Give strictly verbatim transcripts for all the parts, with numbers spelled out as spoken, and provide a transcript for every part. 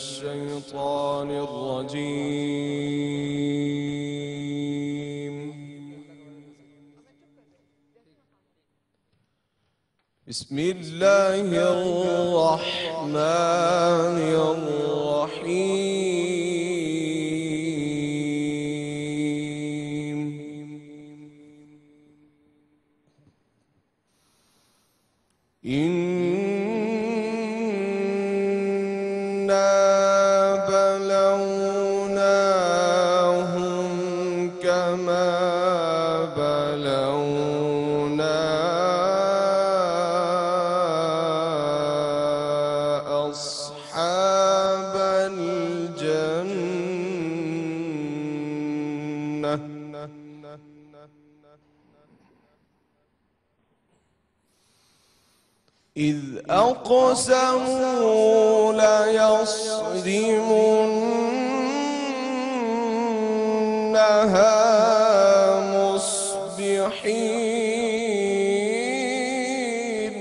الشيطان الرجيم. بسم الله الرحمن الرحيم. إنا بلوناهم كما بلونا أصحاب الجنة إذ أقسموا ليصرمنها مصبحين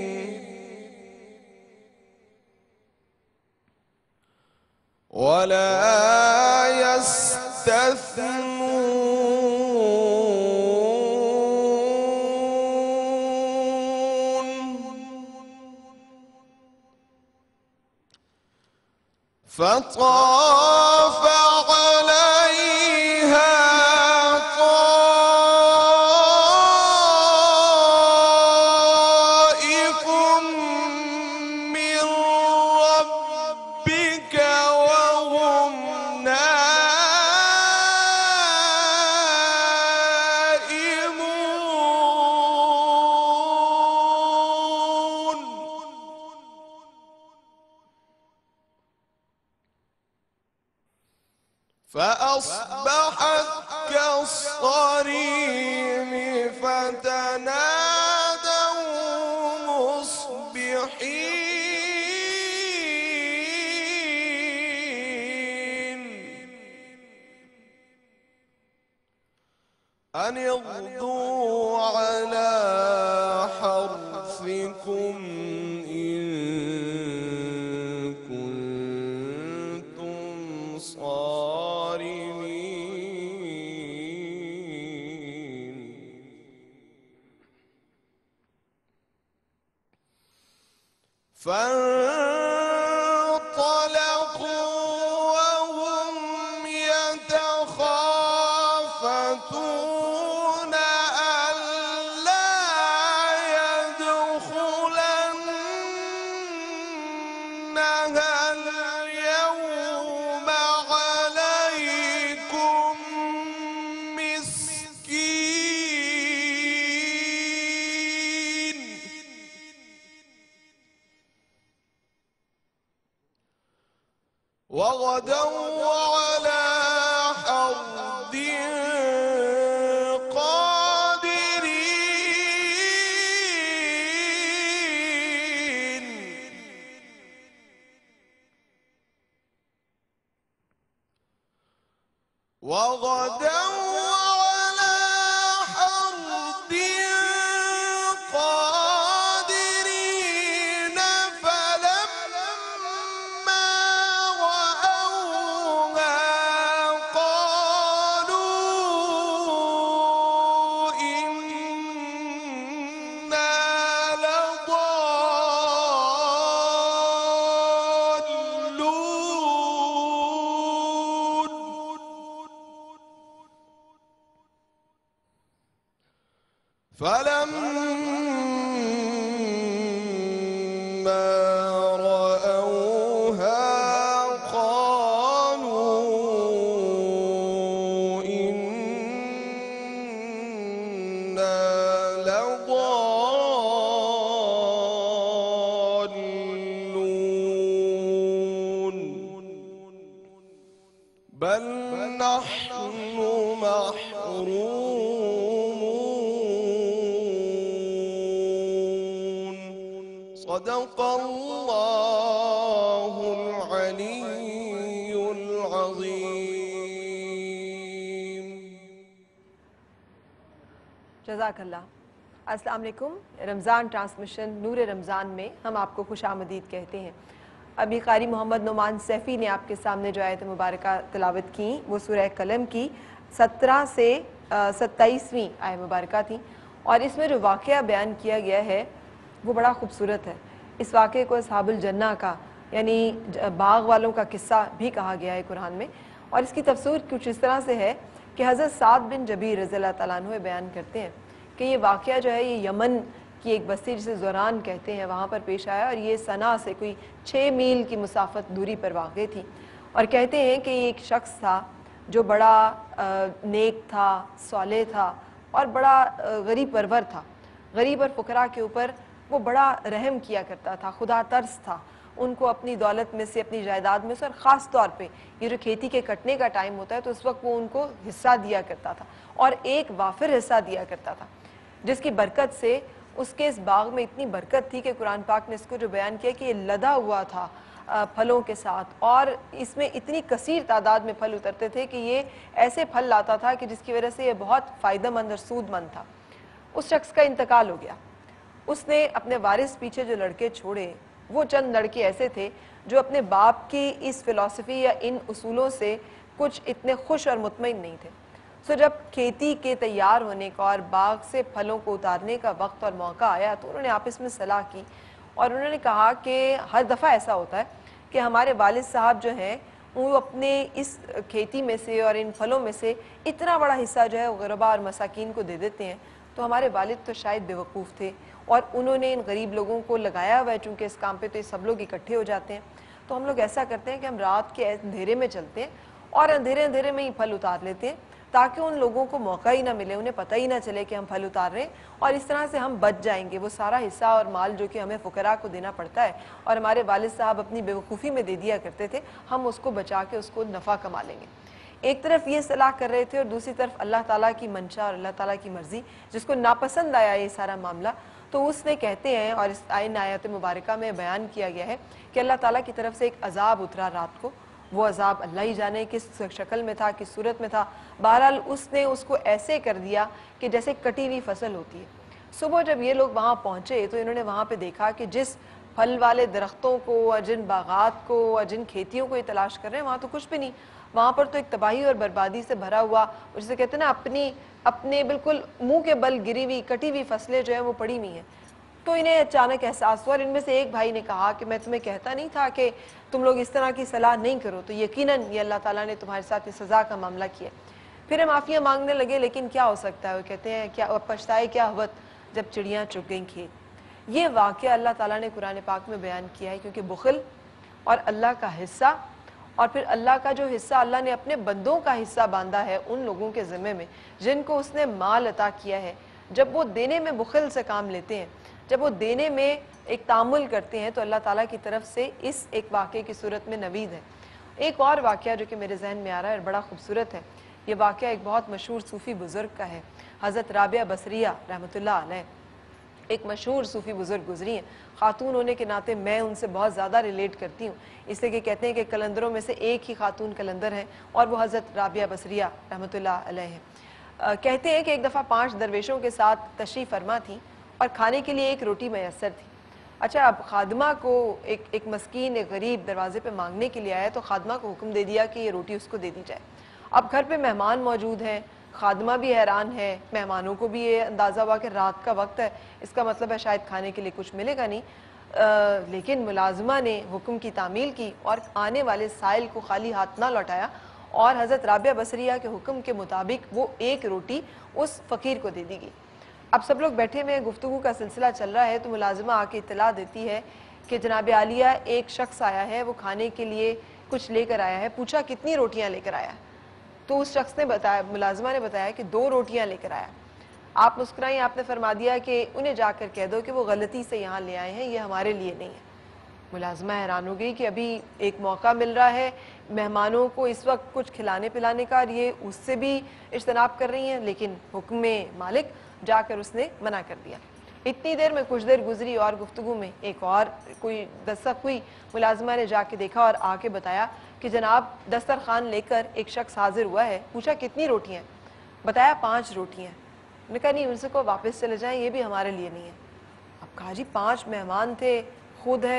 ولا يستثنون فطاف عليها طائف من ربك وهم نائمون فأصبحت كالصريم فتنادوا مصبحين أن اغدوا على حرثكم إن كنتم صارمين فانطلقوا وهم يتخافتون ألا يدخلنها اليوم عليكم مسكين وغدوا على حرد قادرين وغدوا على حرد قادرين فلما رأوها قالوا إنا لضالون فلما رأوها قالوا إنا لضالون بل نحن محرومون صدق الله العلي العظيم. जज़ाकल्लाह। अस्सलाम वालेकुम। रमज़ान ट्रांसमिशन नूर रमज़ान में हम आपको खुश आमदीद कहते हैं। ابھی قاری محمد نعمان سیفی نے آپ کے سامنے جو آیت مبارکہ تلاوت کی وہ سورہ قلم کی سترہ سے ستائیسویں آیت مبارکہ تھی، اور اس میں جو واقعہ بیان کیا گیا ہے وہ بڑا خوبصورت ہے۔ اس واقعے کو اصحاب الجنہ کا یعنی باغ والوں کا قصہ بھی کہا گیا ہے قرآن میں، اور اس کی تفسیر کچھ اس طرح سے ہے کہ حضرت سعد بن جبیر رضی اللہ تعالیٰ عنہ بیان کرتے ہیں کہ یہ واقعہ جو ہے یہ یمن کی ایک بستی جسے زوران کہتے ہیں وہاں پر پیش آیا، اور یہ صنعا سے کوئی چھ میل کی مسافت دوری پر واقع تھی، اور کہتے ہیں کہ یہ ایک شخص تھا جو بڑا نیک تھا، صالح تھا، اور بڑا غریب پرور تھا۔ غریب اور فقراء کے اوپر وہ بڑا رحم کیا کرتا تھا، خدا ترس تھا، ان کو اپنی دولت میں سے، اپنی جائیداد میں سے، اور خاص طور پہ یہ جو کھیتی کے کٹنے کا ٹائم ہوتا ہے تو اس وقت وہ ان کو حصہ دیا کرتا تھا، اور ایک وافر حصہ دیا کرتا تھا، جس کی برکت سے اس کے اس باغ میں اتنی برکت تھی کہ قرآن پاک نے اس کو جو بیان کیا کہ یہ لدا ہوا تھا پھلوں کے ساتھ، اور اس میں اتنی کثیر تعداد میں پھل اترتے تھے کہ یہ ایسے پھل لاتا تھا کہ جس کی وجہ سے یہ بہت فائدہ مند اور سود مند تھا۔ اس شخص کا انتقال ہو گیا۔ اس نے اپنے وارث پیچھے جو لڑکے چھوڑے وہ چند لڑکے ایسے تھے جو اپنے باپ کی اس فلسفی یا ان اصولوں سے کچھ اتنے خوش اور مطمئن نہیں تھے۔ سو جب کھیتی کے تیار ہونے کا اور باغ سے پھلوں کو اتارنے کا وقت اور موقع آیا تو انہوں نے آپس میں صلاح کی، اور انہوں نے کہا کہ ہر دفعہ ایسا ہوتا ہے کہ ہمارے والد صاحب جو ہیں وہ اپنے اس کھیتی میں سے اور ان پھلوں میں سے اتنا بڑا حصہ جو ہے غرباء اور مساکین کو دے دیتے ہیں، تو ہمارے والد تو شاید بے وقوف تھے اور انہوں نے ان غریب لوگوں کو لگایا ہوا ہے، چونکہ اس کام پہ تو یہ سب لوگ اکٹھے ہو جاتے ہیں، تو ہم لوگ ایسا کرتے ہیں کہ ہم رات کے اندھیرے میں چلتے ہیں اور اندھیرے اندھیرے میں ہی پھل اتار لیتے ہیں تاکہ ان لوگوں کو موقع ہی نہ ملے، انہیں پتہ ہی نہ چلے کہ ہم پھل اتار رہے ہیں، اور اس طرح سے ہم بچ جائیں گے وہ سارا حصہ اور مال جو کہ ہمیں فقراء کو دینا پڑتا ہے اور ہمارے والد صاحب اپنی بے وقوفی میں دے دیا کرتے تھے، ہم اس کو بچا کے اس کو نفع کما لیں گے۔ ایک طرف یہ صلاح کر رہے تھے اور دوسری طرف اللہ تعالیٰ کی منشا اور اللہ تعالیٰ کی مرضی جس کو ناپسند آیا یہ سارا معاملہ، تو اس نے کہتے ہیں اور اس آئین آیت مبارکہ میں بیان کیا گیا ہے کہ اللہ تعالیٰ کی طرف سے ایک عذاب اترا رات کو، وہ عذاب اللہ ہی جانے کس شکل میں تھا، کس صورت میں تھا، بہرحال اس نے اس کو ایسے کر دیا کہ جیسے کٹی ہوئی فصل ہوتی ہے۔ صبح جب یہ لوگ وہاں پہنچے تو انہوں نے وہاں پہ دیکھا کہ جس پھل والے درختوں کو اور جن باغات کو اور جن کھیتیوں کو یہ تلاش کر رہے ہیں وہاں تو کچھ بھی نہیں، وہاں پر تو ایک تباہی اور بربادی سے بھرا ہوا، جسے کہتے ہیں نا اپنی اپنے بالکل منہ کے بل گری ہوئی کٹی ہوئی فصلیں جو ہیں وہ پڑی ہوئی ہیں۔ تو انہیں اچانک احساس ہوا اور ان میں سے ایک بھائی نے کہا کہ میں تمہیں کہتا نہیں تھا کہ تم لوگ اس طرح کی صلاح نہیں کرو، تو یقیناً یہ اللہ تعالیٰ نے تمہارے ساتھ اس سزا کا معاملہ کیا۔ پھر ہم معافیاں مانگنے لگے، لیکن کیا ہو سکتا ہے، وہ کہتے ہیں کیا پچھتائے کیا ہوت جب چڑیاں چگ گئیں کھیت۔ یہ واقعہ اللہ تعالیٰ نے قرآن پاک میں بیان کیا ہے کیونکہ بخل اور اللہ کا حصہ اور پھر اللہ کا جو حصہ اللہ نے اپنے بندوں کا حصہ باندھا ہے ان لوگوں کے ذمے میں جن کو اس نے مال عطا کیا ہے، جب وہ دینے میں بخل سے کام لیتے ہیں، جب وہ دینے میں ایک تعامل کرتے ہیں تو اللہ تعالیٰ کی طرف سے اس ایک واقعے کی صورت میں نوید ہے۔ ایک اور واقعہ جو کہ میرے ذہن میں آ رہا ہے اور بڑا خوبصورت ہے، یہ واقعہ ایک بہت مشہور صوفی بزرگ کا ہے، حضرت رابعہ بصریہ رحمۃ اللہ علیہ، ایک مشہور صوفی بزرگ گزری ہیں۔ خاتون ہونے کے ناطے میں ان سے بہت زیادہ ریلیٹ کرتی ہوں، اس لیے کہ کہتے ہیں کہ کلندروں میں سے ایک ہی خاتون کلندر ہے اور وہ حضرت رابعہ بصریہ رحمۃ اللہ علیہ ہے۔ کہتے ہیں کہ ایک دفعہ پانچ درویشوں کے ساتھ تشریف فرما تھیں اور کھانے کے لیے ایک روٹی میسر تھی۔ اچھا، اب خادمہ کو ایک ایک مسکین ایک غریب دروازے پہ مانگنے کے لیے آیا تو خادمہ کو حکم دے دیا کہ یہ روٹی اس کو دے دی جائے۔ اب گھر پہ مہمان موجود ہیں، خادمہ بھی حیران ہے، مہمانوں کو بھی یہ اندازہ ہوا کہ رات کا وقت ہے، اس کا مطلب ہے شاید کھانے کے لیے کچھ ملے گا نہیں، لیکن ملازمہ نے حکم کی تعمیل کی اور آنے والے سائل کو خالی ہاتھ نہ لوٹایا اور حضرت رابعہ بصریہ کے حکم کے مطابق وہ ایک روٹی اس فقیر کو دے دی گئی۔ اب سب لوگ بیٹھے ہوئے گفتگو کا سلسلہ چل رہا ہے تو ملازمہ آ کے اطلاع دیتی ہے کہ جناب عالیہ ایک شخص آیا ہے، وہ کھانے کے لیے کچھ لے کر آیا ہے، پوچھا کتنی روٹیاں لے کر آیا؟ تو اس شخص نے بتایا، ملازمہ نے بتایا کہ دو روٹیاں لے کر آیا۔ آپ مسکرائیں، آپ نے فرما دیا کہ انہیں جا کر کہہ دو کہ وہ غلطی سے یہاں لے آئے ہیں، یہ ہمارے لیے نہیں ہے۔ ملازمہ حیران ہو گئی کہ ابھی ایک موقع مل رہا ہے مہمانوں کو اس وقت کچھ کھلانے پلانے کا، اور یہ اس سے بھی اجتناب کر رہی ہیں، لیکن حکم مالک جا کر اس نے منع کر دیا۔ اتنی دیر میں کچھ دیر گزری اور گفتگو میں ایک اور کوئی دستک ہوئی، ملازمہ نے جا کے دیکھا اور آ کے بتایا کہ جناب دسترخوان لے کر ایک شخص حاضر ہوا ہے، پوچھا کتنی روٹیاں؟ بتایا پانچ روٹیاں۔ نے کہا نہیں، ان سے کو واپس چلے جائیں، یہ بھی ہمارے لیے نہیں ہے۔ اب کہا جی پانچ مہمان تھے، خود ہیں،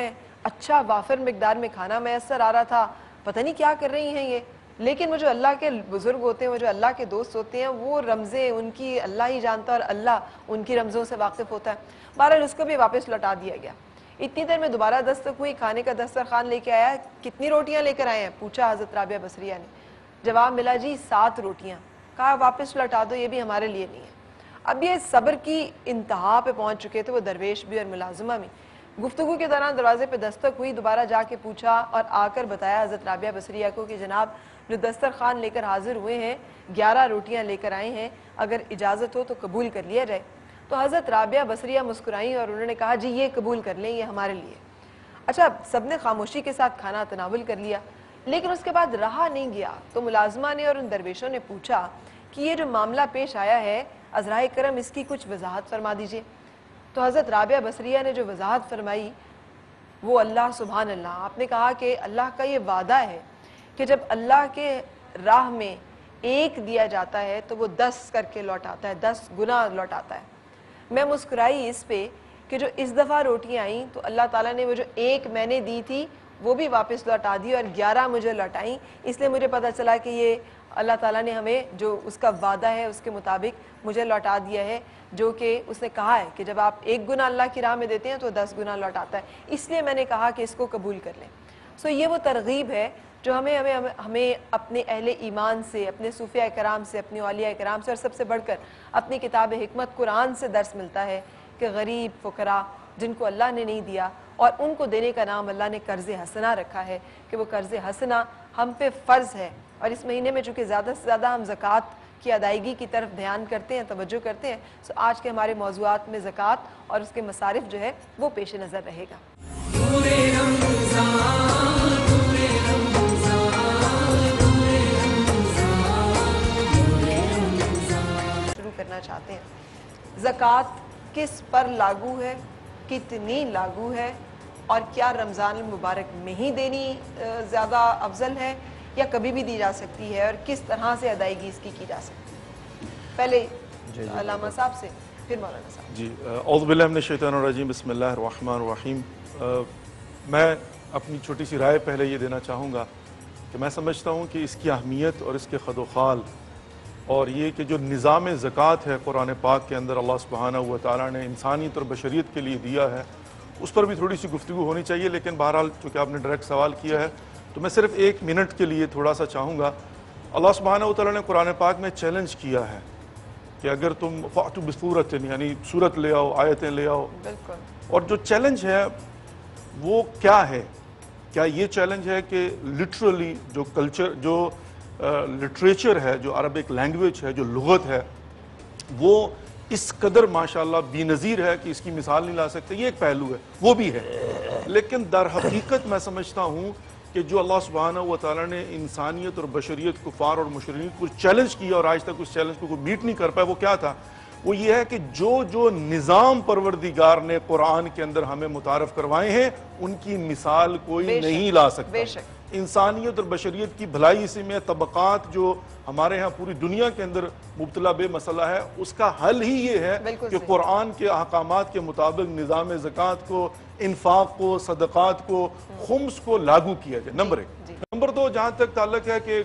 اچھا وافر مقدار میں کھانا میسر آ رہا تھا، پتہ نہیں کیا کر رہی ہیں یہ، لیکن وہ جو اللہ کے بزرگ ہوتے ہیں، وہ جو اللہ کے دوست ہوتے ہیں، وہ رمزیں ان کی اللہ ہی جانتا ہے اور اللہ ان کی رمزوں سے واقف ہوتا ہے۔ بہرحال اس کو بھی واپس لوٹا دیا گیا۔ اتنی دیر میں دوبارہ دستک ہوئی، کھانے کا دسترخوان لے کے آیا، کتنی روٹیاں لے کر آئے ہیں پوچھا حضرت رابعہ بصریہ نے۔ جواب ملا جی سات روٹیاں۔ کہا واپس لوٹا دو، یہ بھی ہمارے لیے نہیں ہے۔ اب یہ صبر کی انتہا پہ پہنچ چکے تھے وہ درویش بھی اور ملازمہ بھی۔ گفتگو کے دوران دروازے پہ دستک ہوئی، دوبارہ جا کے پوچھا اور آ کر بتایا حضرت رابعہ بصریہ کو کہ جناب جو دسترخوان لے کر حاضر ہوئے ہیں گیارہ روٹیاں لے کر آئے ہیں، اگر اجازت ہو تو قبول کر لیا جائے۔ تو حضرت رابعہ بصریہ مسکرائیں اور انہوں نے کہا جی یہ قبول کر لیں، یہ ہمارے لیے۔ اچھا سب نے خاموشی کے ساتھ کھانا تناول کر لیا، لیکن اس کے بعد رہا نہیں گیا تو ملازمہ نے اور ان درویشوں نے پوچھا کہ یہ جو معاملہ پیش آیا ہے عذرائے کرم اس کی کچھ وضاحت فرما دیجئے۔ تو حضرت رابعہ بصریہ نے جو وضاحت فرمائی وہ اللہ سبحان اللہ، آپ نے کہا کہ اللہ کا یہ وعدہ ہے کہ جب اللہ کے راہ میں ایک دیا جاتا ہے تو وہ دس کر کے لوٹاتا ہے، دس گنا لوٹاتا ہے۔ میں مسکرائی اس پہ کہ جو اس دفعہ روٹیاں آئیں تو اللہ تعالیٰ نے وہ جو ایک میں نے دی تھی وہ بھی واپس لوٹا دی اور گیارہ مجھے لوٹائیں، اس لیے مجھے پتہ چلا کہ یہ اللہ تعالیٰ نے ہمیں جو اس کا وعدہ ہے اس کے مطابق مجھے لوٹا دیا ہے، جو کہ اس نے کہا ہے کہ جب آپ ایک گنا اللہ کی راہ میں دیتے ہیں تو دس گنا لوٹاتا ہے، اس لیے میں نے کہا کہ اس کو قبول کر لیں۔ سو یہ وہ ترغیب ہے جو ہمیں ہمیں ہمیں اپنے اہل ایمان سے، اپنے صوفیاء کرام سے، اپنے اولیاء کرام سے اور سب سے بڑھ کر اپنی کتاب حکمت قرآن سے درس ملتا ہے کہ غریب فقراء جن کو اللہ نے نہیں دیا اور ان کو دینے کا نام اللہ نے قرض حسنہ رکھا ہے کہ وہ قرض حسنہ ہم پہ فرض ہے۔ اور اس مہینے میں چونکہ زیادہ سے زیادہ ہم زکوٰۃ کی ادائیگی کی طرف دھیان کرتے ہیں، توجہ کرتے ہیں، سو آج کے ہمارے موضوعات میں زکوٰۃ اور اس کے مصارف جو ہے وہ پیش نظر رہے گا۔ شروع کرنا چاہتے ہیں، زکوٰۃ کس پر لاگو ہے، کتنی لاگو ہے اور کیا رمضان المبارک میں ہی دینی زیادہ افضل ہے یا کبھی بھی دی جا سکتی ہے اور کس طرح سے ادائیگی اس کی کی جا سکتی ہے؟ پہلے علامہ صاحب سے پھر مولانا صاحب۔ جی اعوذ باللہ من الشیطان الرجیم، بسم اللہ الرحمن الرحیم۔ میں اپنی چھوٹی سی رائے پہلے یہ دینا چاہوں گا کہ میں سمجھتا ہوں کہ اس کی اہمیت اور اس کے خد و خال اور یہ کہ جو نظام زکوٰۃ ہے قرآن پاک کے اندر اللہ سبحانہ و تعالیٰ نے انسانیت اور بشریت کے لیے دیا ہے، اس پر بھی تھوڑی سی گفتگو ہونی چاہیے، لیکن بہرحال چونکہ آپ نے ڈائریکٹ سوال کیا ہے تو میں صرف ایک منٹ کے لیے تھوڑا سا چاہوں گا۔ اللہ سبحانہ و تعالیٰ نے قرآن پاک میں چیلنج کیا ہے کہ اگر تم فَأْتُوا بِصُورَةٍ یعنی صورت لے آؤ، آیتیں لے آؤ، بالکل، اور جو چیلنج ہے وہ کیا ہے؟ کیا یہ چیلنج ہے کہ لٹرلی جو کلچر جو لٹریچر ہے، جو عربک لینگویج ہے، جو لغت ہے، وہ اس قدر ماشاءاللہ بے نظیر ہے کہ اس کی مثال نہیں لا سکتے، یہ ایک پہلو ہے، وہ بھی ہے۔ لیکن در حقیقت میں سمجھتا ہوں کہ جو اللہ سبحانہ و تعالیٰ نے انسانیت اور بشریت، کفار اور مشرکین کو چیلنج کیا اور آج تک اس چیلنج کو کوئی میٹ نہیں کر پایا، وہ کیا تھا؟ وہ یہ ہے کہ جو جو نظام پروردگار نے قرآن کے اندر ہمیں متعارف کروائے ہیں ان کی مثال کوئی نہیں لا سکتا۔ انسانیت اور بشریت کی بھلائی اسی میں، طبقات جو ہمارے ہاں پوری دنیا کے اندر مبتلا بے مسئلہ ہے، اس کا حل ہی یہ ہے کہ قرآن کے احکامات کے مطابق نظام زکوٰۃ کو، انفاق کو، صدقات کو، خمس کو لاگو کیا جائے، نمبر ایک۔ نمبر دو، جہاں تک تعلق ہے کہ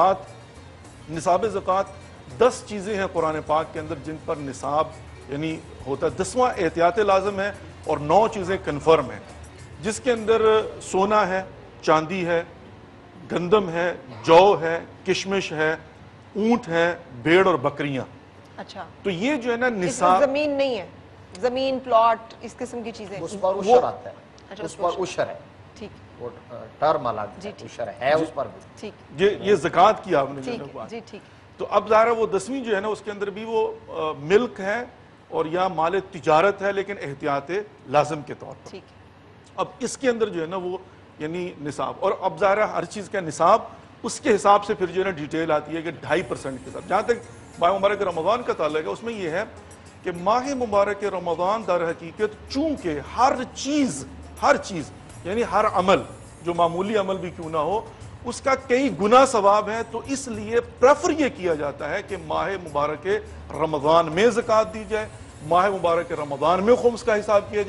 زکوٰۃ، نصاب زکوٰۃ، دس چیزیں ہیں قرآن پاک کے اندر جن پر نصاب یعنی ہوتا ہے، دسواں احتیاط لازم ہے اور نو چیزیں کنفرم ہیں، جس کے اندر سونا ہے، چاندی ہے، گندم ہے، جو ہے، کشمش ہے، اونٹ ہے، بھیڑ اور بکریاں۔ اچھا، تو یہ جو ہے نا اس میں نصاب، زمین نہیں ہے، زمین پلاٹ اس قسم کی چیزیں اس پر عشر آتا ہے، اس پر عشر ہے، ٹھیک، وہ ٹرم الگ ہے، عشر ہے اس پر بھی، ٹھیک، یہ یہ زکوٰۃ کی آپ نے جو ہے ٹھیک، بات۔ جی ٹھیک۔ تو اب ظاہر ہے وہ دسویں جو ہے نا اس کے اندر بھی وہ ملک ہے اور یا مال تجارت ہے، لیکن احتیاط لازم کے طور پر۔ ٹھیک، اب اس کے اندر جو ہے نا وہ یعنی نصاب، اور اب ظاہر ہے ہر چیز کا نصاب اس کے حساب سے پھر جو ہے نا ڈیٹیل آتی ہے کہ ڈھائی پرسنٹ کے ساتھ۔ جہاں تک ماہ مبارک رمضان کا تعلق ہے، اس میں یہ ہے کہ ماہ مبارک رمضان در حقیقت چونکہ ہر چیز ہر چیز یعنی ہر عمل جو معمولی عمل بھی کیوں نہ ہو اس کا کئی گنا ثواب ہے، تو اس لیے پریفر یہ کیا جاتا ہے کہ ماہ مبارک رمضان میں زکوٰۃ دی جائے، ماہ مبارک رمضان میں خمس کا حساب کیا جائے،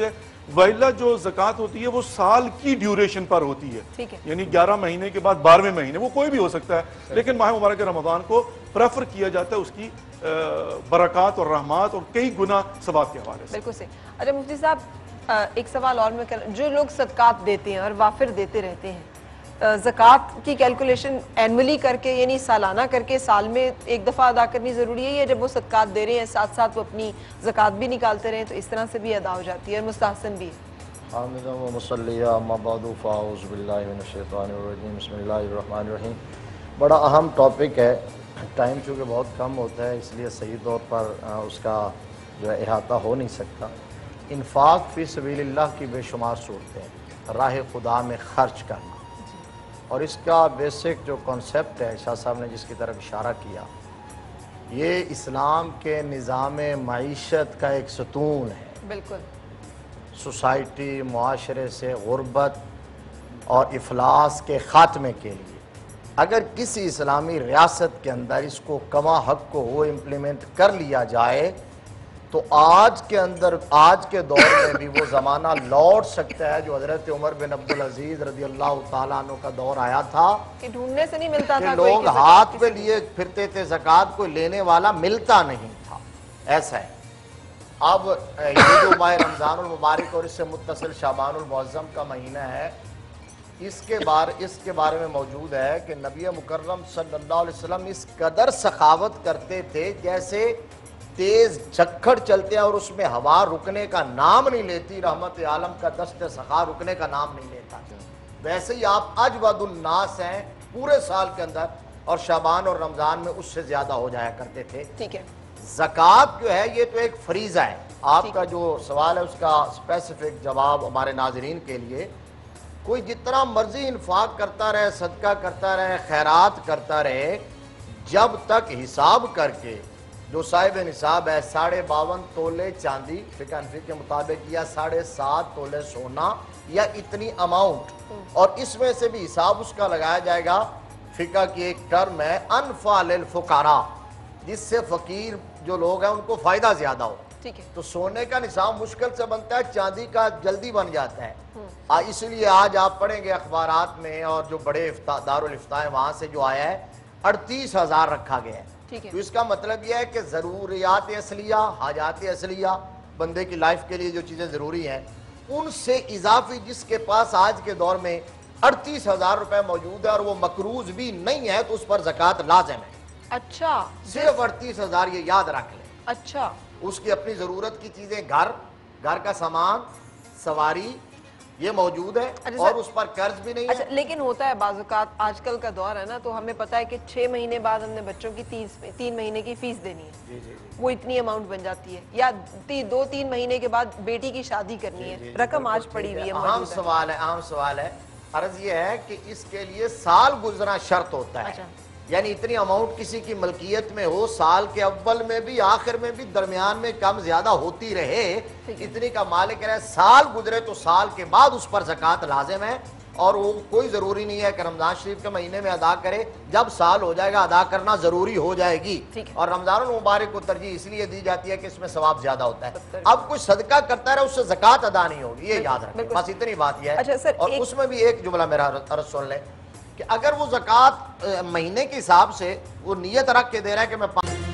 وائلہ جو زکوٰۃ ہوتی ہے وہ سال کی ڈیوریشن پر ہوتی ہے، ٹھیک ہے، یعنی گیارہ مہینے کے بعد بارہویں مہینے، وہ کوئی بھی ہو سکتا ہے، لیکن ماہ مبارک رمضان کو پریفر کیا جاتا ہے اس کی برکات اور رحمات اور کئی گنا ثواب کے حوالے سے۔ بالکل صحیح۔ اچھا مفتی صاحب ایک سوال اور میں کر جو لوگ صدقات دیتے ہیں اور وافر دیتے رہتے ہیں، زکوٰۃ کی کیلکولیشن اینولی کر کے یعنی سالانہ کر کے سال میں ایک دفعہ ادا کرنی ضروری ہے، یا جب وہ صدقات دے رہے ہیں ساتھ ساتھ وہ اپنی زکوٰۃ بھی نکالتے رہیں تو اس طرح سے بھی ادا ہو جاتی ہے اور مستحسن بھی ہے؟ حامدہ و مصلیہ اما بعد فاعوذ باللہ من الشیطان الرجیم بسم اللہ الرحمن الرحیم۔ بڑا اہم ٹاپک ہے، ٹائم چونکہ بہت کم ہوتا ہے اس لیے صحیح طور پر اس کا جو ہے احاطہ ہو نہیں سکتا۔ انفاق فی سبیل اللہ کی بے شمار صورتیں ہیں، راہ خدا میں خرچ کرنا، اور اس کا بیسک جو کانسیپٹ ہے شاہ صاحب نے جس کی طرف اشارہ کیا، یہ اسلام کے نظام معیشت کا ایک ستون ہے۔ بالکل۔ سوسائٹی معاشرے سے غربت اور افلاس کے خاتمے کے لیے اگر کسی اسلامی ریاست کے اندر اس کو کما حق کو وہ امپلیمنٹ کر لیا جائے تو آج کے اندر آج کے دور میں بھی وہ زمانہ لوٹ سکتا ہے جو حضرت عمر بن عبدالعزیز رضی اللہ تعالیٰ عنہ کا دور آیا تھا کہ ڈھونڈنے سے نہیں ملتا تھا، کہ لوگ ہاتھ پہ لیے پھرتے تھے، زکوٰۃ کو لینے والا ملتا نہیں تھا۔ ایسا ہے اب یہ جو ماہ رمضان المبارک اور اس سے متصل شعبان المعظم کا مہینہ ہے، اس کے بارے اس کے بارے میں موجود ہے کہ نبی مکرم صلی اللہ علیہ وسلم اس قدر سخاوت کرتے تھے جیسے تیز جھکڑ چلتے ہیں اور اس میں ہوا رکنے کا نام نہیں لیتی، رحمت عالم کا دست سخا رکنے کا نام نہیں لیتا، ویسے ہی آپ اجود الناس ہیں پورے سال کے اندر، اور شعبان اور رمضان میں اس سے زیادہ ہو جایا کرتے تھے۔ ٹھیک ہے۔ زکوٰۃ جو ہے یہ تو ایک فریضہ ہے، آپ کا جو سوال ہے اس کا اسپیسیفک جواب ہمارے ناظرین کے لیے، کوئی جتنا مرضی انفاق کرتا رہے، صدقہ کرتا رہے، خیرات کرتا رہے، جب تک حساب کر کے جو صاحب نصاب ہے ساڑھے باون تولے چاندی فقہ حنفی کے مطابق یا ساڑھے سات تولے سونا یا اتنی اماؤنٹ، اور اس میں سے بھی حساب اس کا لگایا جائے گا، فقہ کی ایک ٹرم ہے انفع للفقراء، جس سے فقیر جو لوگ ہیں ان کو فائدہ زیادہ ہو۔ ٹھیک ہے۔ تو سونے کا نصاب مشکل سے بنتا ہے، چاندی کا جلدی بن جاتا ہے، اس لیے آج آپ پڑھیں گے اخبارات میں اور جو بڑے دارالفتاء ہیں وہاں سے جو آیا ہے اڑتیس ہزار رکھا گیا ہے۔ تو اس کا مطلب یہ ہے کہ ضروریات اصلیہ، حاجات اصلیہ، بندے کی لائف کے لیے جو چیزیں ضروری ہیں ان سے اضافی جس کے پاس آج کے دور میں اڑتیس ہزار روپے موجود ہے اور وہ مقروض بھی نہیں ہے تو اس پر زکوٰۃ لازم ہے۔ اچھا، صرف اڑتیس ہزار، یہ یاد رکھ لیں۔ اچھا، اس کی اپنی ضرورت کی چیزیں، گھر گھر کا سامان، سواری، یہ موجود ہے اور اس پر قرض بھی نہیں ہے۔ اچھا لیکن ہوتا ہے بعض اوقات، آج کل کا دور ہے نا تو ہمیں پتا ہے کہ چھ مہینے بعد ہم نے بچوں کی تیس تین مہینے کی فیس دینی ہے، وہ اتنی اماؤنٹ بن جاتی ہے، یا دو تین مہینے کے بعد بیٹی کی شادی کرنی ہے، رقم آج پڑی ہوئی ہے۔ اہم سوال ہے اہم سوال ہے عرض یہ ہے کہ اس کے لیے سال گزرنا شرط ہوتا ہے، یعنی اتنی اماؤنٹ کسی کی ملکیت میں ہو، سال کے اول میں بھی آخر میں بھی درمیان میں کم زیادہ ہوتی رہے، اتنی کا مالک رہے، سال گزرے تو سال کے بعد اس پر زکوٰۃ لازم ہے، اور وہ کوئی ضروری نہیں ہے کہ رمضان شریف کے مہینے میں ادا کرے، جب سال ہو جائے گا ادا کرنا ضروری ہو جائے گی۔ اور رمضان المبارک کو ترجیح اس لیے دی جاتی ہے کہ اس میں ثواب زیادہ ہوتا ہے، اب کوئی صدقہ کرتا رہے اس سے زکوٰۃ ادا نہیں ہوگی، یہ یاد رکھیں، بس اتنی بات یہ ہے۔ اور اس میں بھی ایک جملہ میرا عرض سن لیں کہ اگر وہ زکوٰۃ مہینے کے حساب سے وہ نیت رکھ کے دے رہا ہے کہ میں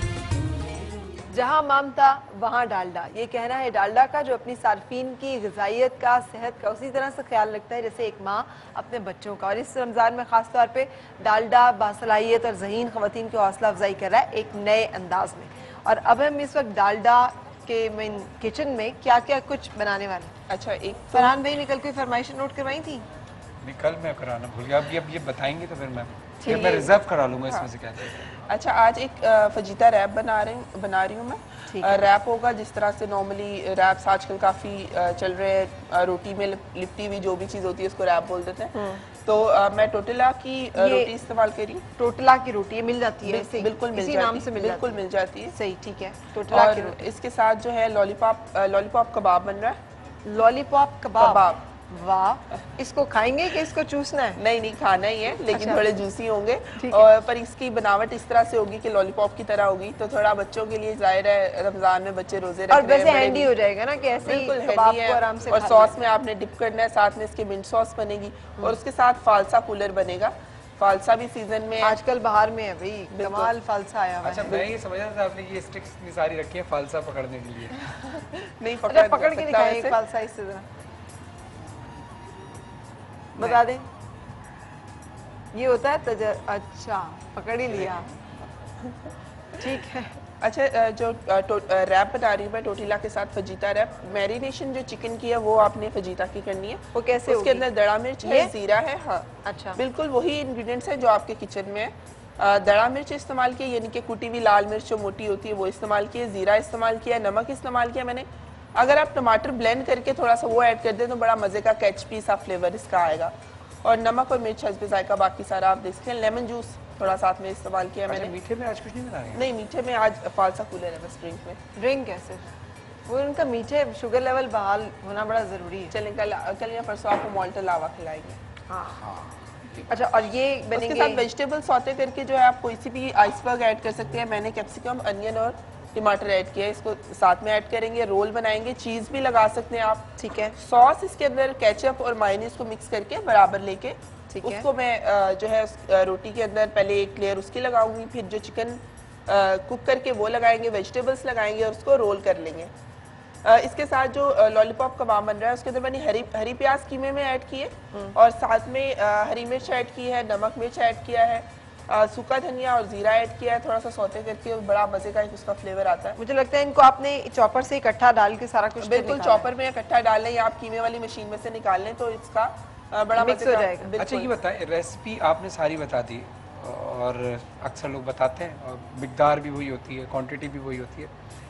جہاں مامتا وہاں ڈالڈا، یہ کہنا ہے ڈالڈا کا جو اپنی صارفین کی غذائیت کا، صحت کا اسی طرح سے خیال رکھتا ہے جیسے ایک ماں اپنے بچوں کا، اور اس رمضان میں خاص طور پہ ڈالڈا باصلاحیت اور ذہین خواتین کی حوصلہ افزائی کر رہا ہے ایک نئے انداز میں۔ اور اب ہم اس وقت ڈالڈا کے مین کچن میں کیا کیا کچھ بنانے والے ہیں۔ اچھا، ایک فرحان بھائی نے کل کوئی فرمائشیں نوٹ کروائی تھی؟ نہیں، کل میں کرانا بھول گیا، اب یہ اب یہ بتائیں گے تو پھر میں پھر میں ریزرو کرا لوں گا اس میں سے کہتے ہیں۔ اچھا، آج ایک فجیتا ریپ بنا رہی بنا رہی ہوں میں، ریپ ہوگا جس طرح سے نارملی ریپس آج کل کافی چل رہے ہیں، روٹی میں لپٹی ہوئی جو بھی چیز ہوتی ہے اس کو ریپ بول دیتے ہیں، تو میں ٹوٹلا کی روٹی استعمال کری ہوں۔ ٹوٹلا کی روٹی مل جاتی ہے؟ بالکل مل جاتی ہے، بالکل مل جاتی ہے۔ صحیح، ٹھیک ہے، ٹوٹلا کی اور روٹی۔ اس کے ساتھ جو ہے لالی پاپ لالی پاپ کباب بن رہا ہے۔ لالی پاپ کباب، वाह, इसको खाएंगे कि इसको चूसना है? नहीं नहीं, खाना ही है, लेकिन अच्छा। थोड़े जूसी होंगे। ठीक है। और पर इसकी बनावट इस तरह से होगी कि लॉलीपॉप की तरह होगी, तो थोड़ा बच्चों के लिए जाहिर है रमजान में बच्चे रोजे रख और रहे हैं, वैसे बड़े हैंडी भी- हो जाएगा ना कि ऐसे ही बिल्कुल कबाब हैंडी को है। आराम से और खा सॉस लें। में आपने डिप करना है, साथ में इसके मिंट सॉस बनेगी और उसके साथ फालसा कूलर बनेगा। फालसा भी सीजन में है। आजकल बाहर में है भाई, कमाल फालसा आया हुआ अच्छा, है। मैं ये समझ रहा था आपने ये स्टिक्स इतनी सारी रखी है फालसा पकड़ने के लिए। नहीं अच्छा, पकड़ पकड़ के सकता दिखाएं है एक इसे। फालसा इससे जरा, बता दें ये होता है तज... अच्छा, पकड़ ही लिया, ठीक है। अच्छा, अ, जो अ, टो- अ, रैप बना रही हूँ मैं टोटीला के साथ, फजीता रैप। मैरिनेशन जो चिकन की है वो आपने फजीता की करनी है। वो कैसे उसके होगी? अंदर दड़ा मिर्च है, ये? जीरा है। हाँ, अच्छा। बिल्कुल वही इंग्रेडिएंट्स हैं जो आपके किचन में है। अ, दड़ा मिर्च इस्तेमाल की, यानी कि कुटी हुई लाल मिर्च जो मोटी होती है वो इस्तेमाल की है, जीरा इस्तेमाल किया है, नमक इस्तेमाल किया मैंने। अगर आप टमाटर ब्लेंड करके थोड़ा सा वो ऐड कर दें तो बड़ा मजे का कैचपी सा फ्लेवर इसका आएगा। और नमक और मिर्च हस्बे जायका, बाकी सारा आप देख सकते हैं। लेमन जूस थोड़ा साथ में इस्तेमाल किया अच्छा, मैंने। मीठे में आज कुछ नहीं बना रहे हैं? नहीं, मीठे में आज फालसा कूलर है बस ड्रिंक में। ड्रिंक कैसे? वो उनका मीठे शुगर लेवल बहाल होना बड़ा जरूरी है। चलें, कल कल या परसों आपको मॉल्टा लावा खिलाएंगे। हाँ। अच्छा, और ये उसके बनेंगे साथ वेजिटेबल सौते करके जो है आप कोई सी भी आइसबर्ग ऐड कर सकते हैं। मैंने कैप्सिकम, अनियन और टमाटर ऐड किया है, इसको साथ में ऐड करेंगे, रोल बनाएंगे, चीज़ भी लगा सकते हैं आप। ठीक है। सॉस इसके अंदर केचप और मायोनीज को मिक्स करके बराबर लेके ठीक है। उसको मैं अ, जो है उस, अ, रोटी के अंदर पहले एक लेयर उसकी लगाऊंगी, फिर जो चिकन कुक करके वो लगाएंगे, वेजिटेबल्स लगाएंगे और उसको रोल कर लेंगे। अ, इसके साथ जो लॉलीपॉप कबाब बन रहा है उसके अंदर मैंने हरी हरी प्याज कीमे में ऐड किए और साथ में अ, हरी मिर्च ऐड की है, नमक मिर्च ऐड किया है, अ, सूखा धनिया और जीरा ऐड किया है, थोड़ा सा सौते करके बड़ा मजे का एक उसका फ्लेवर आता है। मुझे लगता है इनको आपने चॉपर से इकट्ठा डाल के सारा कुछ बिल्कुल चॉपर में इकट्ठा डाल लें या आप कीमे वाली मशीन में से निकाल लें तो इसका अ, बड़ा मिक्स मजे हो का- जाएगा। बिल्कुल। अच्छा, ये बताएं, रेसिपी आपने सारी बता दी और अक्सर लोग बताते हैं और मिकदार भी वही होती है, क्वांटिटी भी वही होती है।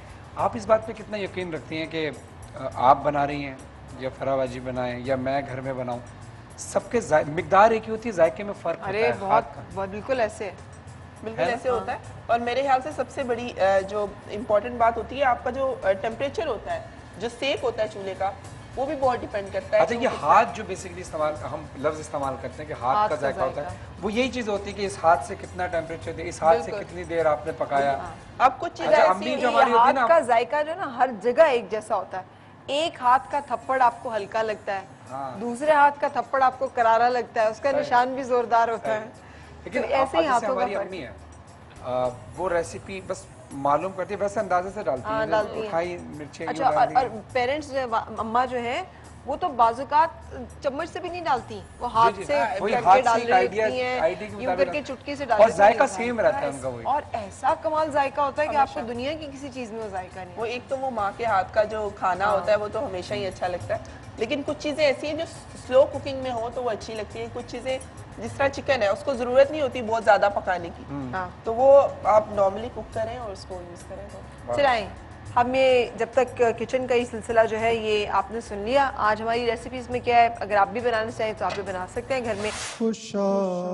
आप इस बात पे कितना यकीन रखती हैं कि अ, आप बना रही हैं या फराबाजी बनाएं या मैं घर में बनाऊं, सबके जाय- मिकदार एक ही होती है, जायके में फ़र्क होता अरे है बहुत हाथ का। बहुत बिल्कुल ऐसे है। बिल्कुल है ना? ऐसे होता है। और मेरे ख्याल से सबसे बड़ी अ, जो इम्पोर्टेंट बात होती है आपका जो टेम्परेचर होता है, जो सेक होता है चूल्हे का, वो भी बहुत डिपेंड करता है। अच्छा, कि ये वो कितना- हाथ जो बेसिकली इस्तेमाल हम लफ्ज़ इस्तेमाल करते हैं कि हाथ, हाथ का का जायका होता है, जायका। वो यही चीज़ होती है कि इस हाथ से कितना टेम्परेचर दे, इस हाथ से बिल्कुल। कितनी देर आपने पकाया। अब कुछ चीजें अच्छा, ऐसी अम्मी होती जो हैं- हमारी होती है हाथ ना, का जायका जो है ना हर जगह एक जैसा होता है। एक हाथ का थप्पड़ आपको हल्का लगता है, हाँ। दूसरे हाथ का थप्पड़ आपको करारा लगता है, उसका निशान भी जोरदार होता है। लेकिन तो ऐसे ही आप- जैसे हाथों का हमारी फर्क अम्मी है, आ, वो रेसिपी बस मालूम करती है, वैसे अंदाजे से डालती हाँ, है, डालती हैं। उठाई मिर्चें अच्छा, यूं डाल और, दी। और पेरेंट्स जो है वा- अम्मा जो है वो तो बाजुकात चम्मच से भी नहीं डालती, वो हाथ जी, जी, से हाँ, वही करके हाथ से डाल एक रही आइडिया- होती हैं, आइडिया के यूं मुताबिक करके डाल- चुटकी से डाल और देती जायका हैं। सेम रहता है उनका वही। और ऐसा कमाल जायका होता है कि आपको दुनिया की किसी चीज में वो जायका नहीं वो एक तो वो माँ के हाथ का जो खाना होता है वो तो हमेशा ही अच्छा लगता है, लेकिन कुछ चीज़ें ऐसी हैं जो स्लो कुकिंग में हो तो वो अच्छी लगती हैं। कुछ चीज़ें जिस तरह चिकन है उसको ज़रूरत नहीं होती बहुत ज़्यादा पकाने की, हाँ। तो वो आप नॉर्मली कुक करें और उसको यूज़ करें तो चलाएं। हम ये जब तक किचन का ही सिलसिला जो है ये आपने सुन लिया। आज हमारी रेसिपीज़ में क्या है, अगर आप भी बनाना चाहें तो आप भी बना सकते हैं घर में। खुशा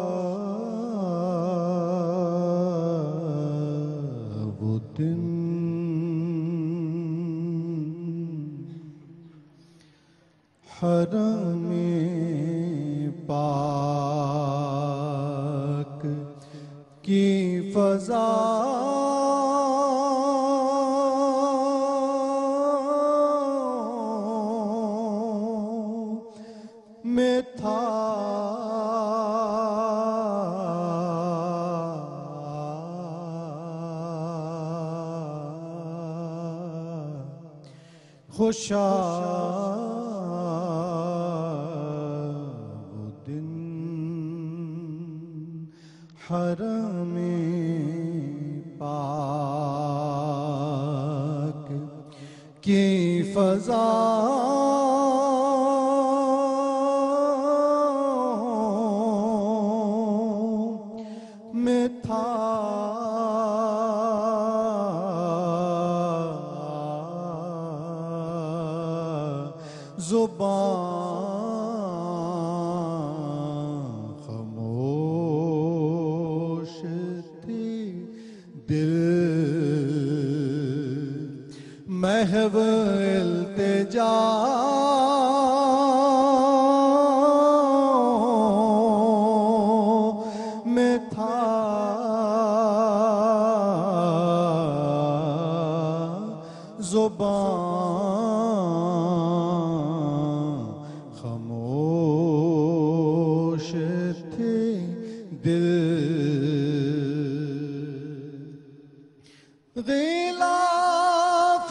वो दिन हरम पाक की फजा में था खुशा वो दिन हरम पाक की फजा में था जुबान खामोश थी, दिल महव इल्तिजा زبان خاموش تھی دل غلاف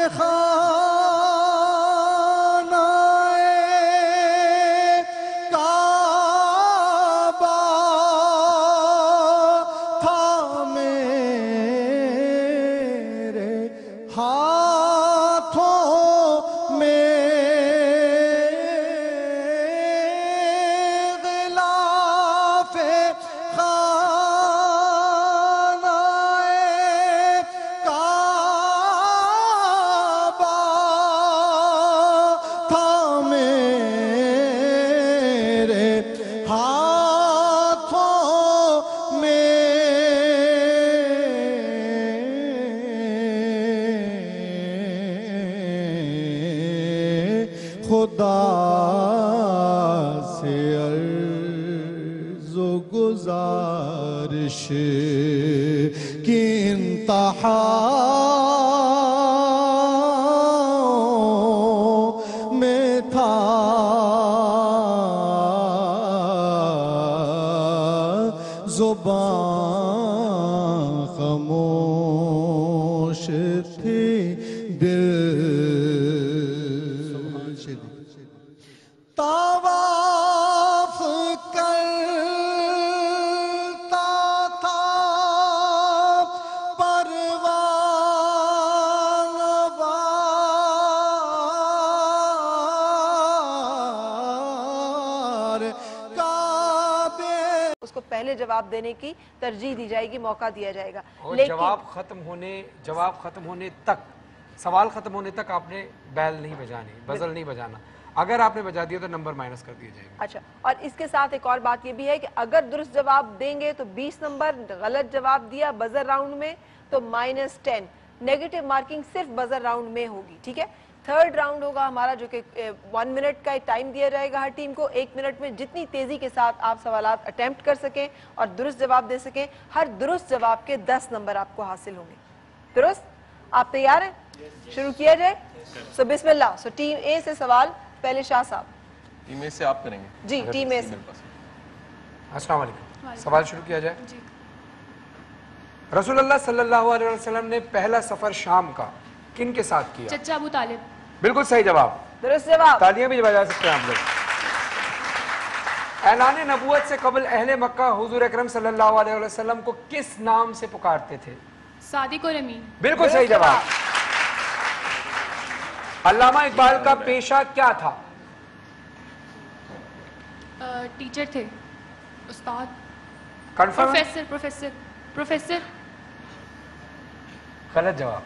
خانہ کعبہ تھا میرے ہاتھوں میں غلاف خانہ کعبہ تھا میرے ہاتھوں میں خدا سے عرض و گزارش کی انتہا میں تھا زبان خاموش تھی دل طواف کرتا تھا پروان وار کعبے اس کو پہلے جواب دینے کی ترجیح دی جائے گی، موقع دیا جائے گا. اور لیکن جواب ختم ہونے جواب ختم ہونے تک، سوال ختم ہونے تک آپ نے بیل نہیں بجانی، بزل نہیں بجانا. اگر آپ نے بجا دیا تو نمبر مائنس کر دیا جائے گا. اچھا، اور اس کے ساتھ ایک اور بات یہ بھی ہے کہ اگر درست جواب دیں گے تو بیس نمبر، غلط جواب دیا بزر راؤنڈ میں تو مائنس ٹین. نیگیٹو مارکنگ صرف بزر راؤنڈ میں ہوگی. ٹھیک ہے، تھرڈ راؤنڈ ہوگا ہمارا جو کہ ون منٹ کا ٹائم دیا جائے گا ہر ٹیم کو. ایک منٹ میں جتنی تیزی کے ساتھ آپ سوالات اٹیمپٹ کر سکیں اور درست جواب دے سکیں، ہر درست جواب کے دس نمبر آپ کو حاصل ہوں گے. درست؟ آپ تیار ہیں؟ شروع کیا جائے. سو بسم اللہ. سو ٹیم اے سے سوال پہلے شاہ صاحب. ٹیم اے سے آپ کریں گے؟ جی ٹیم اے سے. السلام علیکم. سوال شروع کیا جائے. رسول اللہ صلی اللہ علیہ وسلم نے پہلا سفر شام کا کن کے ساتھ کیا؟ چچا ابو طالب. بالکل صحیح جواب. درست جواب. تالیاں بھی بجا سکتے ہیں آپ لوگ. اعلان نبوت سے قبل اہل مکہ حضور اکرم صلی اللہ علیہ وسلم کو کس نام سے پکارتے تھے؟ صادق اور امین. بالکل صحیح جواب. علامہ اقبال کا پیشہ کیا تھا؟ ٹیچر تھے، استاد. کنفرم؟ Professor professor professor. غلط جواب.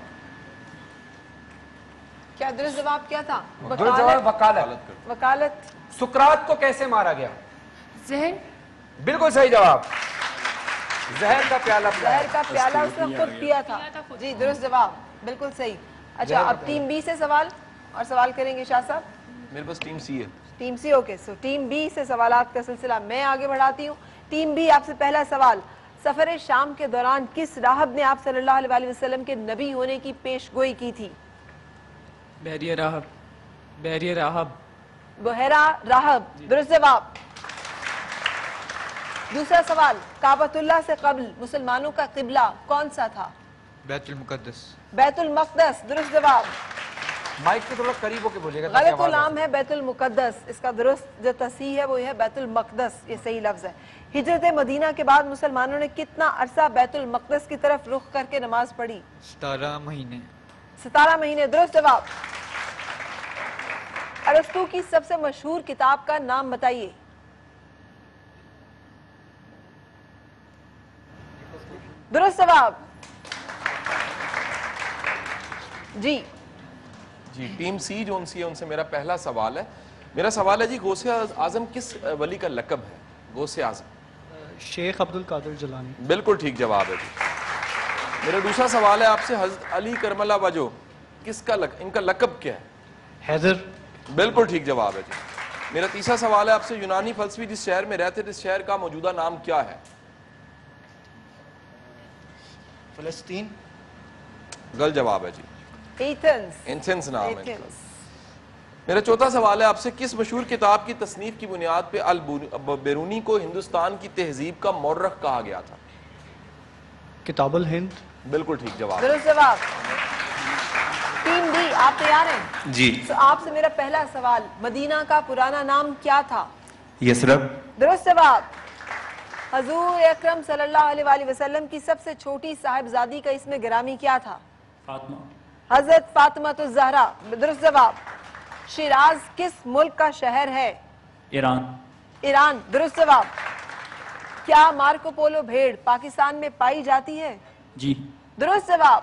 کیا درست جواب کیا تھا؟ درست جواب وکالت. وکالت. سقراط کو کیسے مارا گیا؟ زہر. بالکل صحیح جواب. زہر کا پیالہ زہر کا پیالہ اس نے خود پیا تھا. جی درست جواب. بالکل صحیح. اچھا، اب ٹیم بی سے سوال اور سوال کریں گے شاہ صاحب. میرے پاس ٹیم سی ہے. Team C. Okay, so team B سے سوالات کا سلسلہ میں آگے بڑھاتی ہوں. ٹیم بی، آپ سے پہلا سوال. سفر شام کے دوران کس راہب نے آپ صلی اللہ علیہ وسلم کے نبی ہونے کی پیش گوئی کی تھی؟ بحریہ راہب. بحریہ راہب. بحیرہ راہب. درست جواب. دوسرا سوال. کعبۃ اللہ سے قبل مسلمانوں کا قبلہ کون سا تھا؟ بیت المقدس. بیت المقدس. درست جواب. مائک سے تھوڑا قریب ہو کے بولیے گا. غلط العام ہے بیت المقدس. اس کا درست جو تصحیح ہے وہ یہ ہے بیت المقدس. یہ صحیح لفظ ہے. ہجرت مدینہ کے بعد مسلمانوں نے کتنا عرصہ بیت المقدس کی طرف رخ کر کے نماز پڑھی؟ ستارہ مہینے. ستارہ مہینے. درست جواب. ارسطو کی سب سے مشہور کتاب کا نام بتائیے. درست جواب. جی جی ٹیم سی جو ان سی ہے ان سے میرا پہلا سوال ہے. میرا سوال ہے جی غوث اعظم کس ولی کا لقب ہے؟ غوث اعظم. شیخ عبد القادر جیلانی. بالکل ٹھیک جواب ہے جی. میرا دوسرا سوال ہے آپ سے، حضرت علی کرم اللہ وجہ کس کا لق... ان کا لقب کیا ہے؟ حیدر. بالکل ٹھیک جواب ہے جی. میرا تیسرا سوال ہے آپ سے، یونانی فلسفی جس شہر میں رہتے تھے اس شہر کا موجودہ نام کیا ہے؟ فلسطین. غلط جواب ہے جی. ایتھنز एथेंस नाम है इनका। एथेंस मेरा चौथा सवाल है आपसे, किस मशहूर किताब की तसनीफ की बुनियाद पे अल बेरूनी को हिंदुस्तान की तहजीब का मौर्रख कहा गया था? किताबुल हिंद। बिल्कुल ठीक जवाब। दुरुस्त जवाब। टीम डी, आप तैयार हैं? जी। तो आपसे मेरा पहला सवाल, मदीना का पुराना नाम क्या था? यसरब। दुरुस्त जवाब। हजूर अकरम सल्लल्लाहु अलैहि वसल्लम की सबसे छोटी साहिबजादी का इसमें गिरामी क्या था? फातिमा। हजरत फातिमा तो ज़हरा। दुरुस्त जवाब। शिराज किस मुल्क का शहर है? ईरान। ईरान। दुरुस्त जवाब। क्या मार्को पोलो भेड़ पाकिस्तान में पाई जाती है? जी। दुरुस्त जवाब।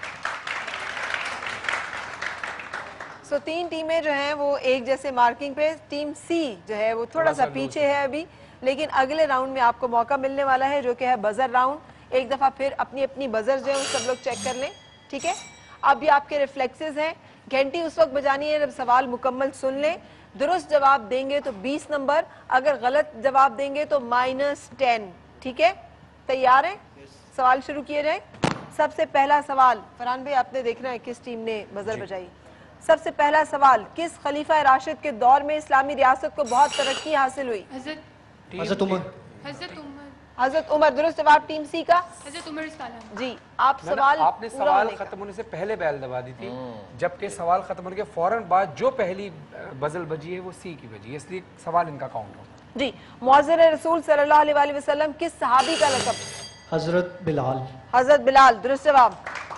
सो तीन टीमें जो हैं वो एक जैसे मार्किंग पे, टीम सी जो है वो थोड़ा सा पीछे है अभी, लेकिन अगले राउंड में आपको मौका मिलने वाला है जो कि है बजर राउंड। एक दफा फिर अपनी अपनी बजर जो है वो सब लोग चेक कर लें, ठीक है? अब ये आपके रिफ्लेक्सेस हैं, घंटी उस वक्त बजानी है जब सवाल मुकम्मल सुन लें। दुरुस्त जवाब देंगे तो बीस नंबर, अगर गलत जवाब देंगे तो माइनस टेन, ठीक है? तैयार हैं? सवाल शुरू किए जाए। सबसे पहला सवाल, फरहान भाई आपने देखना है किस टीम ने बजर बजाई। सबसे पहला सवाल, किस खलीफा राशिद के दौर में इस्लामी रियासत को बहुत तरक्की हासिल हुई? हजरत हज़रत उमर। हजरत उमर हजरत उमर। दुरुस्त जवाब टीम सी का। हजरत उमर सलाम। जी, आप मैडम, सवाल आपने पूरा सवाल होने का। खत्म होने से पहले बैल दबा दी थी, जबकि सवाल खत्म होने के फौरन बाद जो पहली बजल बजी है वो सी की बजी है, इसलिए सवाल इनका काउंट हो। जी, मुअज्जिन रसूल सल्लल्लाहु अलैहि वसल्लम किस सहाबी का लक़ब? हज़रत बिलाल। हजरत बिलाल। दुरुस्त जवाब।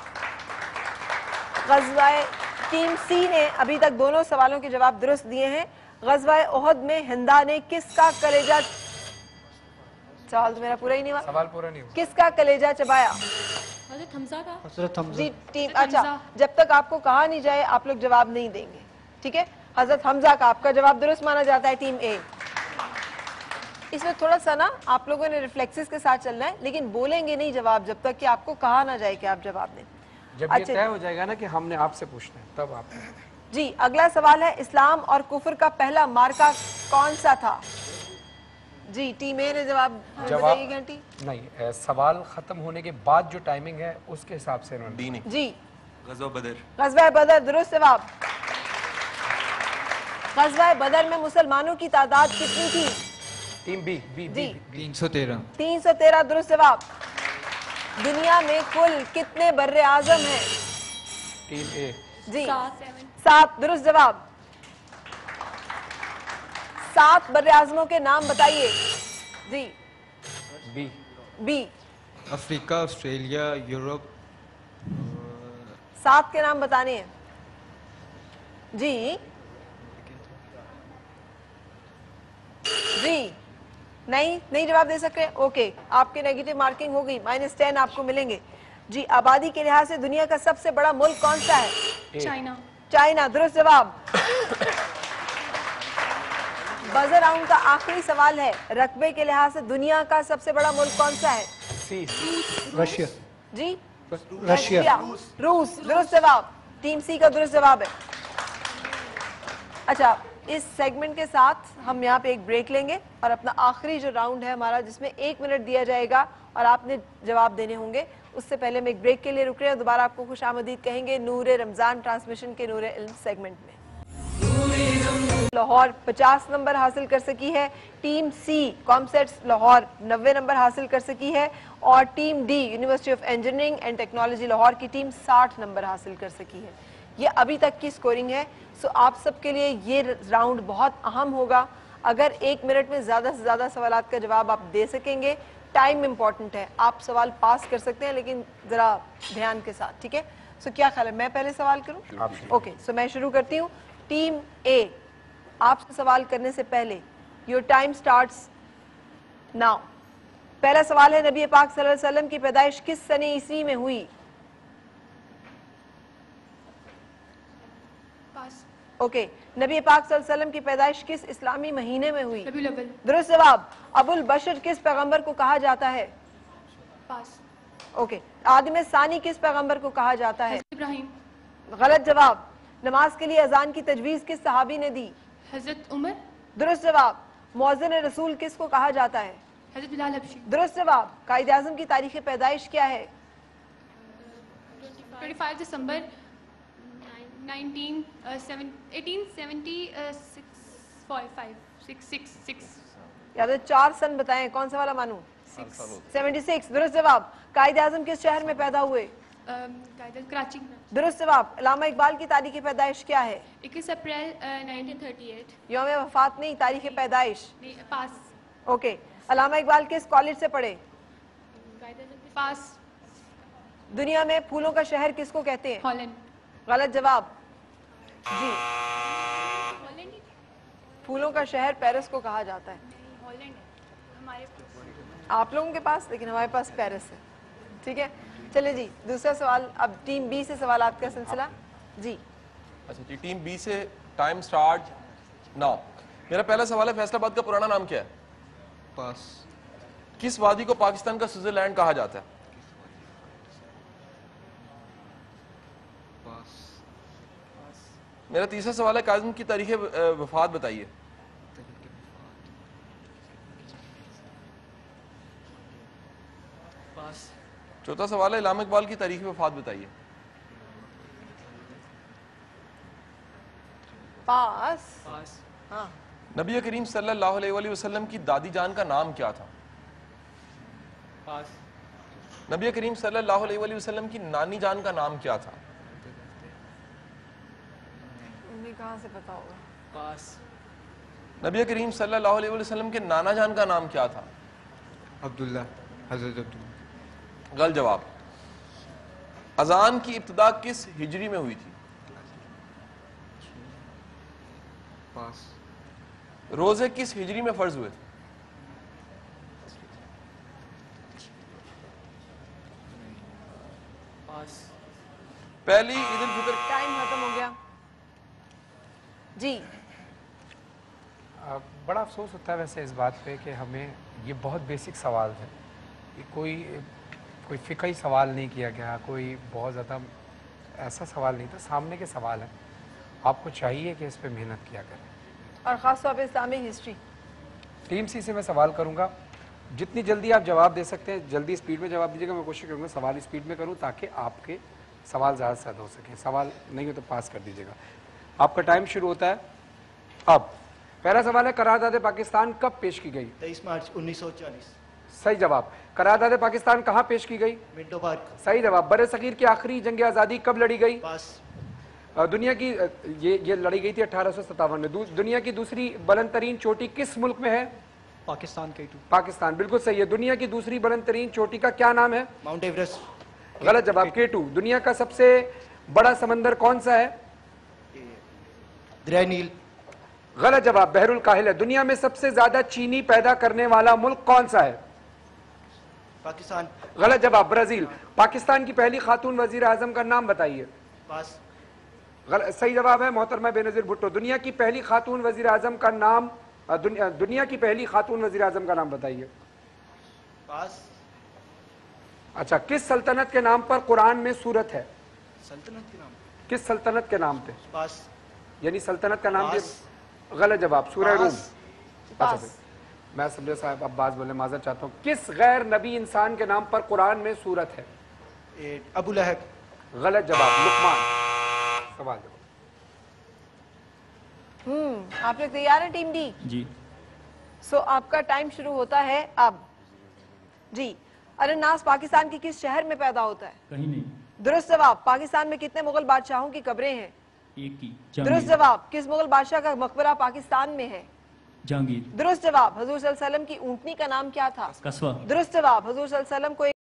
गज़वाए टीम सी ने अभी तक दोनों सवालों के जवाब दुरुस्त दिए हैं। गज़वाए उहद में हिंदा ने किसका कलेजा, सवाल तो मेरा पूरा ही नहीं हुआ, सवाल पूरा नहीं हुआ। किसका कलेजा चबाया? हजरत हमजा का। हज़रत हमज़ा। जी टीम, हज़रत अच्छा, हमज़ा। जब तक आपको कहा नहीं जाए आप लोग जवाब नहीं देंगे, ठीक है? हजरत हमजा का आपका जवाब दुरुस्त माना जाता है टीम ए। इसमें थोड़ा सा ना आप लोगों ने रिफ्लेक्सेस के साथ चलना है, लेकिन बोलेंगे नहीं जवाब जब तक कि आपको कहा ना जाए कि आप जवाब दें। जब ये तय हो जाएगा ना कि हमने आपसे पूछना है तब आप। जी, अगला सवाल है, इस्लाम और कुफर का पहला मार्का कौन सा था? जी, टीम ए ने जवाब जवाब बताइए घंटी। नहीं, ए, सवाल खत्म होने के बाद जो टाइमिंग है उसके हिसाब से इन्होंने डी ने। जी, गज़वा बदर। गज़वा बदर। दुरुस्त जवाब। गज़वा बदर में मुसलमानों की तादाद कितनी थी? टीम बी बी जी, बी तीन सौ तेरह। तीन सौ तेरह। दुरुस्त जवाब। दुनिया में कुल कितने बर्रे आजम हैं? टीम ए। जी, सात सेवन। सात। दुरुस्त जवाब। सात बर्रे आजमों के नाम बताइए। जी, B B. Africa, Australia, Europe. सात के नाम बताने हैं। जी जी, नहीं नहीं जवाब दे सकते, ओके, आपके नेगेटिव मार्किंग हो गई, माइनस टेन आपको मिलेंगे। जी, आबादी के लिहाज से दुनिया का सबसे बड़ा मुल्क कौन सा है? चाइना। चाइना। दुरुस्त जवाब। बजर राउंड का आखिरी सवाल है, रकबे के लिहाज से दुनिया का सबसे बड़ा मुल्क कौन सा है? सी। रशिया। जी, रशिया। रूस। दुरुस्त जवाब। टीम सी का दुरुस्त जवाब है। अच्छा, इस सेगमेंट के साथ हम यहाँ पे एक ब्रेक लेंगे और अपना आखिरी जो राउंड है हमारा, जिसमें एक मिनट दिया जाएगा और आपने जवाब देने होंगे, उससे पहले हम एक ब्रेक के लिए रुक रहे हैं। दोबारा आपको खुश आमदीद कहेंगे नूरे रमजान ट्रांसमिशन के नूरे इल्म सेगमेंट में। लाहौर पचास नंबर हासिल कर सकी है, टीम सी कॉमसेट्स लाहौर नब्बे नंबर हासिल कर सकी है, और team D university of engineering and technology Lahore की टीम साठ नंबर हासिल कर सकी है। ये अभी तक की स्कोरिंग है। सो आप सबके लिए ये राउंड बहुत अहम होगा। अगर एक मिनट में ज़्यादा से ज़्यादा सवालात का जवाब आप दे सकेंगे, टाइम इंपॉर्टेंट है, आप सवाल पास कर सकते हैं लेकिन ज़रा ध्यान के साथ, ठीक है? सो क्या ख्याल है, मैं पहले सवाल करूं? ओके, सो मैं शुरू करती हूँ। टीम ए, आपसे सवाल करने से पहले योर टाइम स्टार्ट्स नाउ। पहला सवाल है, नबी पाक सल्लल्लाहु अलैहि वसल्लम की पैदाइश किस सने ईस्वी में हुई? पास। ओके, नबी पाक सल्लल्लाहु अलैहि वसल्लम की पैदाइश किस इस्लामी महीने में हुई? रबीउल अव्वल। दुरुस्त जवाब। अबुल बशर किस पैगंबर को कहा जाता है? पास। ओके, आदम सानी किस पैगंबर को कहा जाता है? हजरत इब्राहिम। गलत जवाब। नमाज के लिए अजान की तजवीज किस सहाबी ने दी? हजरत उमर। दुरुस्त जवाब। मुअज्जिन रसूल किसको कहा जाता है? हजरत बिलाल हबशी। दुरुस्त जवाब। कायदे आज़म की तारीख पैदाइश क्या है? पच्चीस दिसंबर nineteen seven eighteen seventy five six six six या तो चार सन बताएं, कौन सा वाला मानूं? सेवेंटी सिक्स दुरुस्त जवाब। कायद आजम किस शहर में पैदा हुए? कराची में। दुरुस्त जवाब। अल्लामा इकबाल की तारीख पैदाइश क्या है? इक्कीस अप्रैल नाइनटीन थर्टी एट। यौम वफात नहीं, तारीख पैदाइश। पास। ओके। अल्लामा इकबाल किस कॉलेज से पढ़े? पास। दुनिया में फूलों का शहर किसको कहते हैं? हॉलैंड। गलत जवाब। जी, हॉलैंड फूलों का शहर पेरिस को कहा जाता है। हॉलैंड हमारे आप लोगों के पास, लेकिन हमारे पास पेरिस है। ठीक है, चलिए जी दूसरा सवाल। अब टीम बी से सवालात का सिलसिला। जी अच्छा जी, टीम बी से टाइम स्टार्ट नाउ। मेरा पहला सवाल है, फैसलाबाद का पुराना नाम क्या है? पास। किस वादी को पाकिस्तान का स्विट्जरलैंड कहा जाता है? पास। मेरा तीसरा सवाल है, काज़िम की तारीख वफात बताइए। पास। चौथा सवाल है, अल्लामा इकबाल की तारीख वफात बताइए। पास। पास। हाँ, नबी करीम सल्लल्लाहु अलैहि वसल्लम की दादी जान का नाम क्या था? पास। नबी करीम सल्लल्लाहु अलैहि वसल्लम की नानी जान का नाम क्या था? उन्हें कहाँ से पता होगा? पास। नबी करीम सल्लल्लाहु अलैहि वसल्लम के नाना जान का नाम क्या था? अब्दुल्ला, हजरत अब्दुल्ला। गलत जवाब। अजान की इब्तिदा किस हिजरी में हुई थी? पास। रोजे किस हिजरी में फर्ज हुए थे? पास। पहली ईद उल फितर। टाइम खत्म हो गया जी। आ, बड़ा अफसोस होता है वैसे इस बात पे कि हमें ये बहुत बेसिक सवाल थे, ये कोई कोई फ़िक़ही सवाल नहीं किया गया, कोई बहुत ज़्यादा ऐसा सवाल नहीं था, सामने के सवाल हैं। आपको चाहिए कि इस पे मेहनत किया करें। और ख़ास तौर पे इस्लामिक हिस्ट्री। टीम सी से मैं सवाल करूँगा, जितनी जल्दी आप जवाब दे सकते हैं जल्दी स्पीड में जवाब दीजिएगा। मैं कोशिश करूँगा सवाल स्पीड में करूँ ताकि आपके सवाल ज़्यादा से ज़्यादा हो सके। सवाल नहीं हो तो पास कर दीजिएगा। आपका टाइम शुरू होता है अब। पहला सवाल है, करारदाद पाकिस्तान कब पेश की गई? तेईस मार्च उन्नीस सौ चालीस। सही जवाब। करारदाद पाकिस्तान कहाँ पेश की गई? Minto Park. सही जवाब। बरे सगीर की आखिरी जंग आज़ादी कब लड़ी गई? पास। दुनिया की ये ये लड़ी गई थी अठारह सौ सत्तावन में। दुनिया की दूसरी बुलंद तरीन चोटी किस मुल्क में है? पाकिस्तान के टू। पाकिस्तान, बिल्कुल सही है। दुनिया की दूसरी बुलंद तरीन चोटी का क्या नाम है? Mount Everest. गलत जवाब, के टू। दुनिया का सबसे बड़ा समंदर कौन सा है? दरिया नील। गलत जवाब, बहरुल काहिल है। दुनिया में सबसे ज्यादा चीनी पैदा करने वाला मुल्क कौन सा है? पाकिस्तान। गलत जवाब, ब्राजील। पाकिस्तान की पहली खातून वजीर आजम का नाम बताइए। पास। गलत, सही जवाब है मोहतरमा बेनजीर भुट्टो। दुनिया की पहली खातून वजीर आजम का नाम, दुनिया, दुनिया की पहली खातून वजीर आजम का नाम बताइए। पास। अच्छा, किस सल्तनत के नाम पर कुरान में सूरत है? सल्तनत के नाम। किस सल्तनत के नाम पे? पास। यानी सल्तनत का नाम? गलत जवाब, सूरह रूम। पास। मैं समझे साहब अब्बास बोले, माजर चाहता हूँ। किस गैर नबी इंसान के नाम पर कुरान में सूरत है? ए, अबू लहब। गलत जवाब, लुकमान। सवाल जवाब। हम्म आप लोग तैयार हैं टीम डी? जी। सो आपका टाइम शुरू होता है अब। जी, अरन्नास पाकिस्तान के किस शहर में पैदा होता है? कहीं नहीं। दुरुस्त जवाब। पाकिस्तान में कितने मुगल बादशाहों की कब्रें हैं? एक की। दुरुस्त जवाब। किस मुगल बादशाह का मकबरा पाकिस्तान में है? जहांगीर। दुरुस्त जवाब। हजूर सल्लल्लाहु अलैहि वसल्लम की ऊंटनी का नाम क्या था? कस्बा। दुरुस्त जवाब। हजूर सल्लल्लाहु अलैहि वसल्लम को